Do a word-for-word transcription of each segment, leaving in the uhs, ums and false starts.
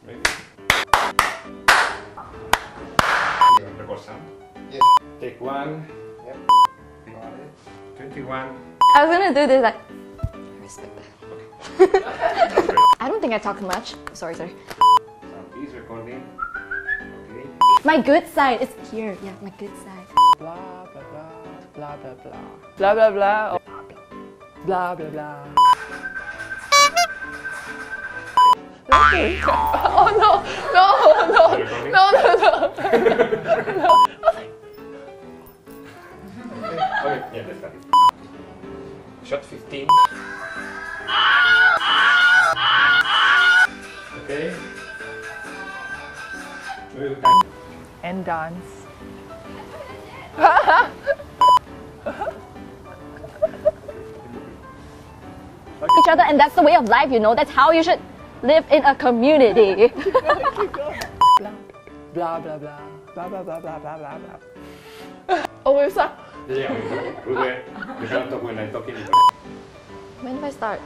Ready? Record sound. Yes. Take one. Yep. Got it. Twenty-one. I was gonna do this like. I respect that. Okay. I don't think I talk much. Sorry, sorry. Sound is recording. Okay. My good side is here. Yeah, my good side. Blah blah blah blah blah blah blah blah blah blah blah blah. Oh no no no no no no. Okay, yeah, let's start. Shot fifteen. Okay. And dance. Each other, and that's the way of life, you know. That's how you should live in a community. Blah blah blah blah blah blah blah blah blah blah. Oh, we're stuck. Yeah, we will. You cannot talk when I'm talking. When do I start?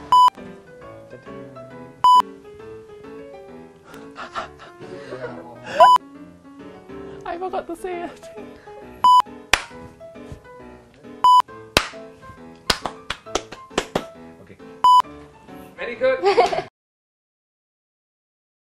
I forgot to say it. Okay. Very good.